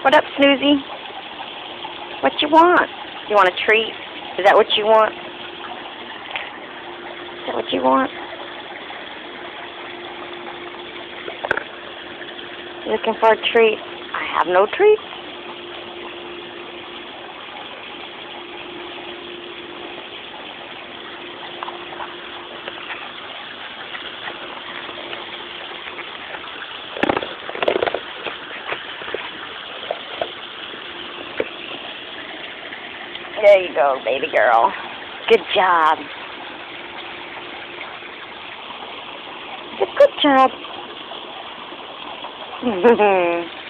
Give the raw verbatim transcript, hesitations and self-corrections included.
What up, Snoozy? What you want? You want a treat? Is that what you want? Is that what you want? You looking for a treat? I have no treats. There you go, baby girl. Good job. Good job.